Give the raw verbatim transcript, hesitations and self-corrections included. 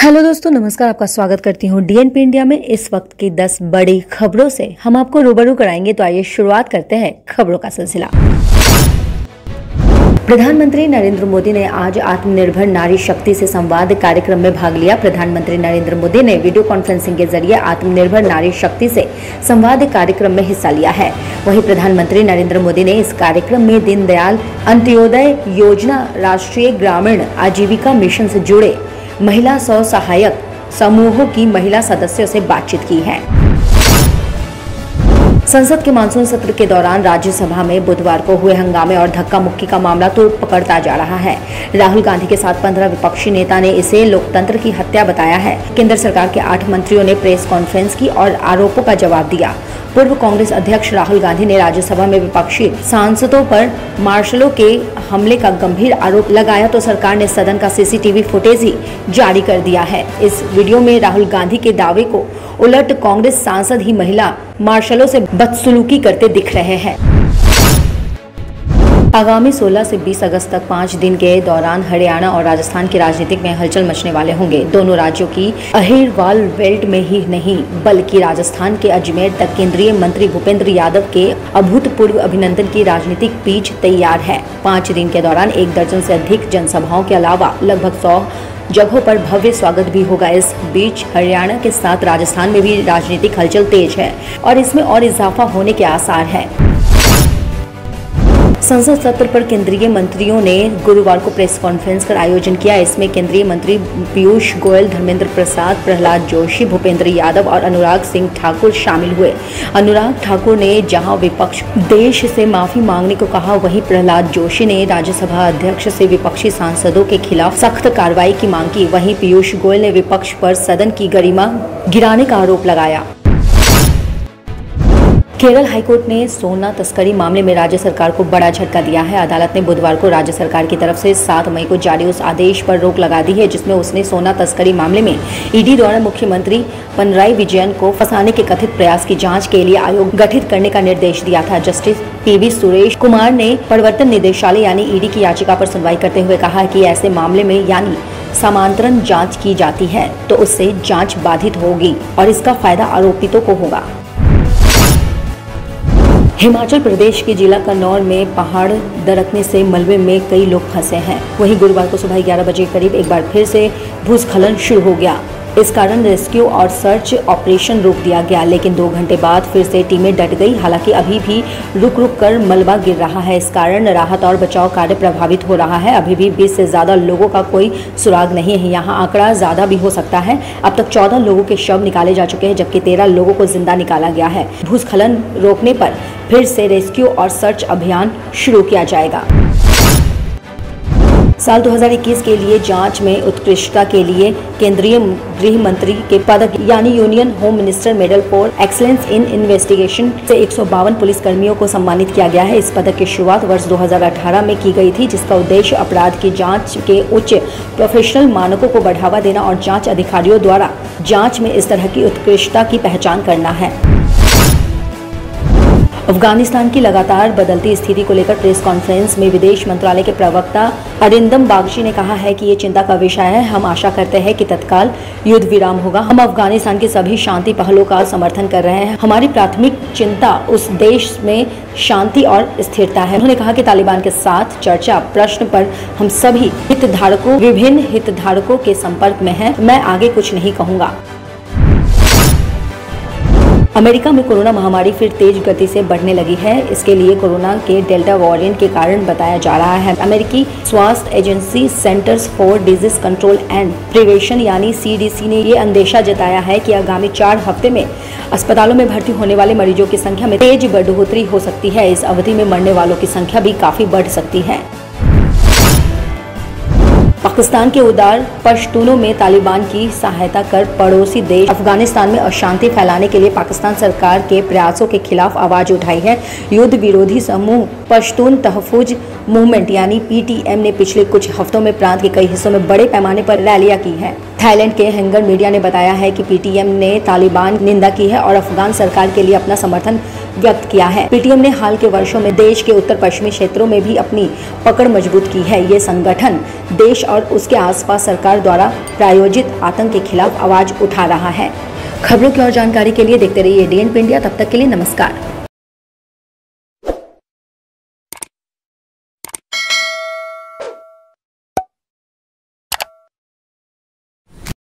Hello दोस्तों, नमस्कार। आपका स्वागत करती हूँ डीएनपी इंडिया में। इस वक्त की दस बड़ी खबरों से हम आपको रूबरू कराएंगे। तो आइए शुरुआत करते हैं खबरों का सिलसिला। प्रधानमंत्री नरेंद्र मोदी ने आज आत्मनिर्भर नारी शक्ति से संवाद कार्यक्रम में भाग लिया। प्रधानमंत्री नरेंद्र मोदी ने वीडियो कॉन्फ्रेंसिंग के जरिए आत्मनिर्भर नारी शक्ति से संवाद कार्यक्रम में हिस्सा लिया है। वहीं प्रधानमंत्री नरेंद्र मोदी ने इस कार्यक्रम में दीनदयाल अंत्योदय योजना, राष्ट्रीय ग्रामीण आजीविका मिशन से जुड़े महिला स्व सहायक समूहों की महिला सदस्यों से बातचीत की है। संसद के मानसून सत्र के दौरान राज्यसभा में बुधवार को हुए हंगामे और धक्का मुक्की का मामला तो पकड़ता जा रहा है। राहुल गांधी के साथ पंद्रह विपक्षी नेता ने इसे लोकतंत्र की हत्या बताया है। केंद्र सरकार के आठ मंत्रियों ने प्रेस कॉन्फ्रेंस की और आरोपों का जवाब दिया। पूर्व कांग्रेस अध्यक्ष राहुल गांधी ने राज्यसभा में विपक्षी सांसदों पर मार्शलों के हमले का गंभीर आरोप लगाया तो सरकार ने सदन का सीसीटीवी फुटेज ही जारी कर दिया है। इस वीडियो में राहुल गांधी के दावे को उलट कांग्रेस सांसद ही महिला मार्शलों से बदसलूकी करते दिख रहे हैं। आगामी सोलह से बीस अगस्त तक पाँच दिन के दौरान हरियाणा और राजस्थान की राजनीति में हलचल मचने वाले होंगे। दोनों राज्यों की अहिरवाल बेल्ट में ही नहीं बल्कि राजस्थान के अजमेर तक केंद्रीय मंत्री भूपेंद्र यादव के अभूतपूर्व अभिनंदन की राजनीतिक पिच तैयार है। पाँच दिन के दौरान एक दर्जन से अधिक जनसभाओं के अलावा लगभग सौ जगहों पर भव्य स्वागत भी होगा। इस बीच हरियाणा के साथ राजस्थान में भी राजनीतिक हलचल तेज है और इसमें और इजाफा होने के आसार है। संसद सत्र पर केंद्रीय मंत्रियों ने गुरुवार को प्रेस कॉन्फ्रेंस कर आयोजन किया। इसमें केंद्रीय मंत्री पीयूष गोयल, धर्मेंद्र प्रसाद, प्रहलाद जोशी, भूपेंद्र यादव और अनुराग सिंह ठाकुर शामिल हुए। अनुराग ठाकुर ने जहां विपक्ष देश से माफी मांगने को कहा, वहीं प्रहलाद जोशी ने राज्यसभा अध्यक्ष से विपक्षी सांसदों के खिलाफ सख्त कार्रवाई की मांग की। वहीं पीयूष गोयल ने विपक्ष पर सदन की गरिमा गिराने का आरोप लगाया। केरल हाईकोर्ट ने सोना तस्करी मामले में राज्य सरकार को बड़ा झटका दिया है। अदालत ने बुधवार को राज्य सरकार की तरफ से सात मई को जारी उस आदेश पर रोक लगा दी है जिसमें उसने सोना तस्करी मामले में ईडी द्वारा मुख्यमंत्री पिनराई विजयन को फंसाने के कथित प्रयास की जांच के लिए आयोग गठित करने का निर्देश दिया था। जस्टिस पीवी सुरेश कुमार ने प्रवर्तन निदेशालय यानी ईडी की याचिका पर सुनवाई करते हुए कहा कि ऐसे मामले में यानी समांतरण जाँच की जाती है तो उससे जाँच बाधित होगी और इसका फायदा आरोपितों को होगा। हिमाचल प्रदेश के जिला कन्नौर में पहाड़ दरकने से मलबे में कई लोग फंसे हैं। वहीं गुरुवार को सुबह ग्यारह बजे करीब एक बार फिर से भूस्खलन शुरू हो गया। इस कारण रेस्क्यू और सर्च ऑपरेशन रोक दिया गया, लेकिन दो घंटे बाद फिर से टीमें डट गई। हालांकि अभी भी रुक रुक कर मलबा गिर रहा है। इस कारण राहत और बचाव कार्य प्रभावित हो रहा है। अभी भी बीस से ज्यादा लोगों का कोई सुराग नहीं है। यहाँ आंकड़ा ज्यादा भी हो सकता है। अब तक चौदह लोगों के शव निकाले जा चुके हैं जबकि तेरह लोगों को जिंदा निकाला गया है। भूस्खलन रोकने पर फिर से रेस्क्यू और सर्च अभियान शुरू किया जाएगा। साल दो हज़ार इक्कीस के लिए जांच में उत्कृष्टता के लिए केंद्रीय गृह मंत्री के पदक यानी union home minister medal for excellence in investigation से एक सौ बावन पुलिस कर्मियों को सम्मानित किया गया है। इस पदक की शुरुआत वर्ष दो हज़ार अठारह में की गई थी, जिसका उद्देश्य अपराध की जांच के उच्च प्रोफेशनल मानकों को बढ़ावा देना और जांच अधिकारियों द्वारा जांच में इस तरह की उत्कृष्टता की पहचान करना है। अफगानिस्तान की लगातार बदलती स्थिति को लेकर प्रेस कॉन्फ्रेंस में विदेश मंत्रालय के प्रवक्ता अरिंदम बागची ने कहा है कि ये चिंता का विषय है। हम आशा करते हैं कि तत्काल युद्ध विराम होगा। हम अफगानिस्तान के सभी शांति पहलों का समर्थन कर रहे हैं। हमारी प्राथमिक चिंता उस देश में शांति और स्थिरता है। उन्होंने कहा कि तालिबान के साथ चर्चा प्रश्न पर हम सभी हितधारकों विभिन्न हितधारकों के संपर्क में हैं। मैं आगे कुछ नहीं कहूँगा। अमेरिका में कोरोना महामारी फिर तेज गति से बढ़ने लगी है। इसके लिए कोरोना के डेल्टा वेरिएंट के कारण बताया जा रहा है। अमेरिकी स्वास्थ्य agency centres for disease control and prevention यानी सीडीसी ने ये अंदेशा जताया है कि आगामी चार हफ्ते में अस्पतालों में भर्ती होने वाले मरीजों की संख्या में तेज बढ़ोतरी हो सकती है। इस अवधि में मरने वालों की संख्या भी काफी बढ़ सकती है। पाकिस्तान के उदार पश्तूनों में तालिबान की सहायता कर पड़ोसी देश अफगानिस्तान में अशांति फैलाने के लिए पाकिस्तान सरकार के प्रयासों के खिलाफ आवाज उठाई है। युद्ध विरोधी समूह पश्तून तहफुज मूवमेंट यानी पीटीएम ने पिछले कुछ हफ्तों में प्रांत के कई हिस्सों में बड़े पैमाने पर रैलियां की हैं। थाईलैंड के हैंगर मीडिया ने बताया है कि पीटीएम ने तालिबान निंदा की है और अफगान सरकार के लिए अपना समर्थन व्यक्त किया है। पीटीएम ने हाल के वर्षों में देश के उत्तर पश्चिमी क्षेत्रों में भी अपनी पकड़ मजबूत की है। ये संगठन देश और उसके आसपास सरकार द्वारा प्रायोजित आतंक के खिलाफ आवाज उठा रहा है। खबरों की और जानकारी के लिए देखते रहिए डीएनपी इंडिया। तब तक के लिए नमस्कार।